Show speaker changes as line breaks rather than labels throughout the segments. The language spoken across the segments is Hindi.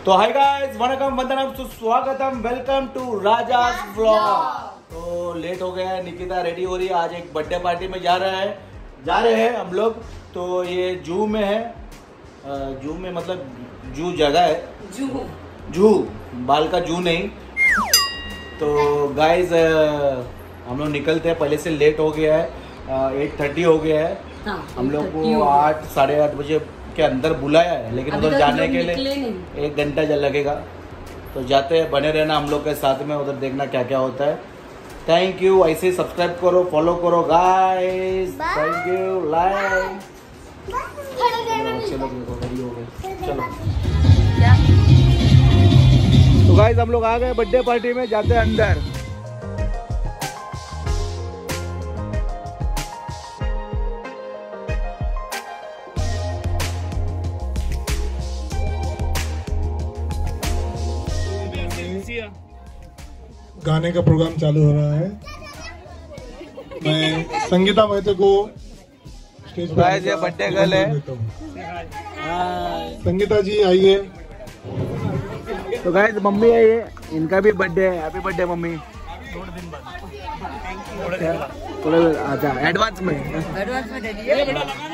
तो हाय गाइस, वनकम वंदनम सुस्वागतम, वेलकम टू राजास व्लॉग। तो लेट हो गया है, निकिता रेडी हो रही है, आज एक बर्थडे पार्टी में जा रहे हैं हम लोग। तो ये जू में है, जू में मतलब जू जगह है, जू बाल का जू नहीं। तो गाइस हम लोग निकलते हैं, पहले से लेट हो गया है, 8:30 हो गया है। हम लोग को 8 साढ़े 8 बजे के अंदर बुलाया है, लेकिन उधर जाने के लिए 1 घंटा लगेगा। तो जाते हैं, बने रहना हम लोग के साथ में, उधर देखना क्या क्या होता है। थैंक यू, ऐसे ही सब्सक्राइब करो, फॉलो करो गाइस, थैंक यू, लाइक। चलो रेडी हो गए, चलो। तो गाइस हम लोग आ गए बर्थडे पार्टी में, जाते हैं अंदर।
गाने का प्रोग्राम चालू हो रहा है। मैं संगीता महतो को स्टेज पर
ये बर्थडे गर्ल है,
संगीता जी आइए।
तो गाइस मम्मी है, ये इनका भी बर्थडे है। Happy birthday mummy. थोड़ा अच्छा एडवांस में दे दिए।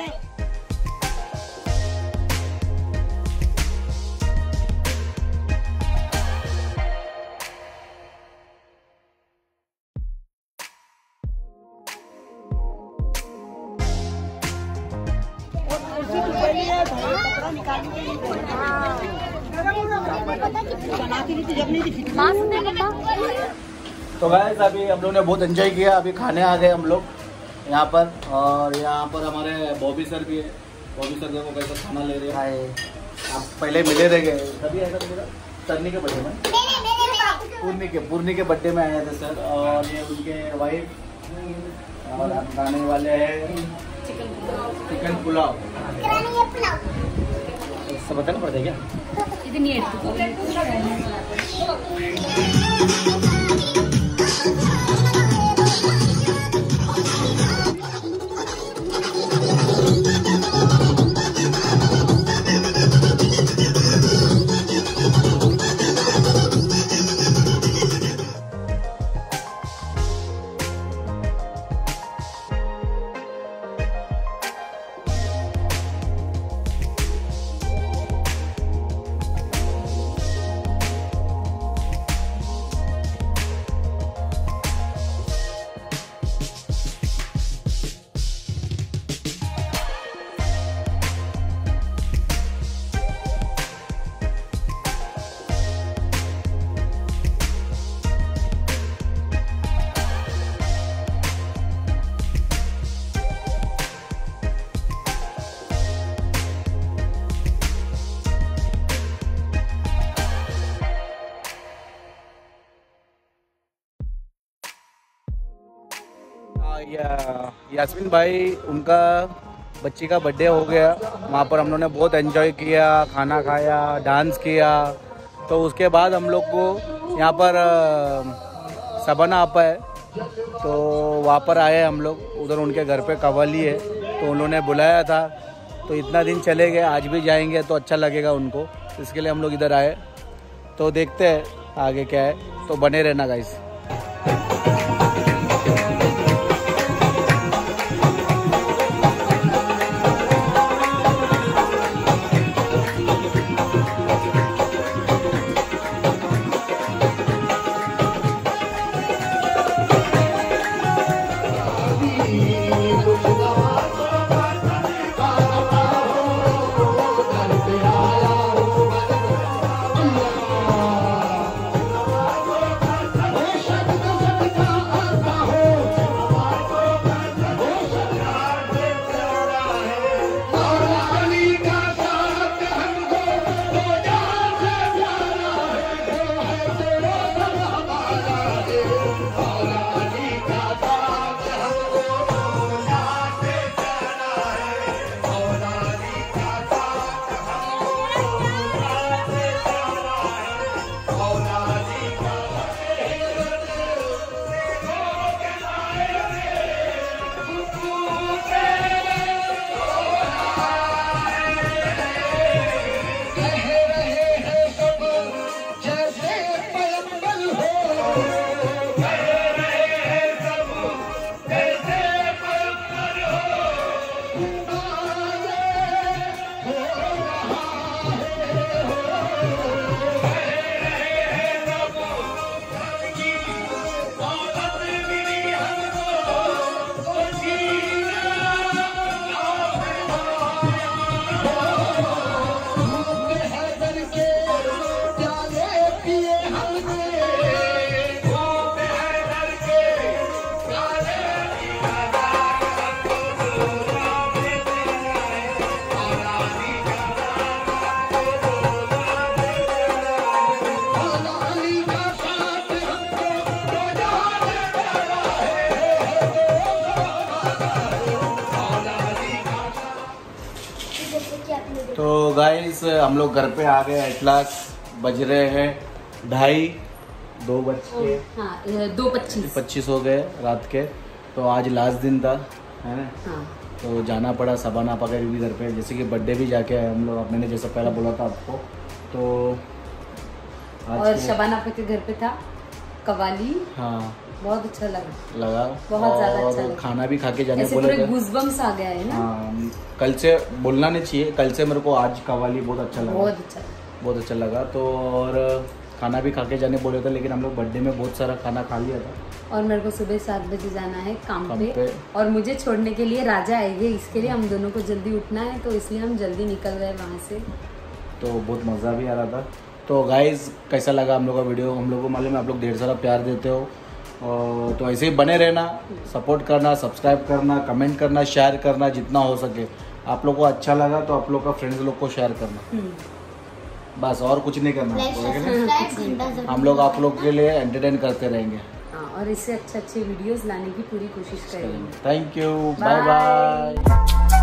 तो गाइस अभी हम लोग ने बहुत एंजॉय किया, अभी खाने आ गए हम लोग यहाँ पर। और यहाँ पर हमारे बॉबी सर भी है। बॉबी सर देखो कैसा खाना ले रहे हैं। आप पहले मिले रह गए तभी ऐसा मिला सरनी के बर्थडे में, पूर्णी के बर्थडे में आए थे सर। और ये उनके वाइफ, और हम खाने वाले हैं चिकन पुलाव। सब बताना पड़ता है क्या? यास्मीन भाई, उनका बच्ची का बर्थडे हो गया, वहाँ पर हम लोगों ने बहुत एंजॉय किया, खाना खाया, डांस किया। तो उसके बाद हम लोग को यहाँ पर सबना आपा है, तो वहाँ पर आए हम लोग। उधर उनके घर पे कव्वाली है, तो उन्होंने बुलाया था। तो इतना दिन चले गए, आज भी जाएंगे तो अच्छा लगेगा उनको, इसके लिए हम लोग इधर आए। तो देखते हैं आगे क्या है, तो बने रहना गाइस। तो गाइस हम लोग घर पे आ गए। एट लास्ट बज रहे हैं 2:25 2:25 हो गए रात के। तो आज लास्ट दिन था, है ना? हाँ। तो जाना पड़ा सबाना पकड़ भी घर पे, जैसे कि बर्थडे भी जाके आए हम लोग। मैंने जैसा पहला बोला था आपको। तो आज
और शबाना के घर पे था कवाली।
हाँ,
बहुत अच्छा लगा
बहुत ज्यादा अच्छा लगा। खाना भी खा के जाने बोले थे।
गूज़बम्स आ गया है ना।
हाँ, कल से बोलना नहीं चाहिए, कल से मेरे को आज कवाली बहुत अच्छा लगा, बहुत अच्छा लगा। तो और खाना भी खा के जाने बोले थे, लेकिन हम लोग बर्थडे में बहुत सारा खाना खा लिया था। और
मेरे को सुबह 7 बजे जाना है काम पे और मुझे छोड़ने के लिए राजा आएंगे, इसके लिए हम दोनों को जल्दी उठना है, तो इसलिए हम जल्दी निकल गए वहाँ से।
तो बहुत मज़ा भी आ रहा था। तो गाइज कैसा लगा हम लोग का वीडियो? हम लोग को मालूम है आप लोग ढेर सारा प्यार देते हो, और तो ऐसे ही बने रहना, सपोर्ट करना, सब्सक्राइब करना, कमेंट करना, शेयर करना जितना हो सके। आप लोग को अच्छा लगा तो आप लोग का फ्रेंड्स लोग को शेयर करना, बस और कुछ नहीं करना। हम लोग आप लोग के लिए एंटरटेन करते रहेंगे
और इससे अच्छे वीडियोस लाने की पूरी कोशिश करेंगे।
Thank you, bye bye.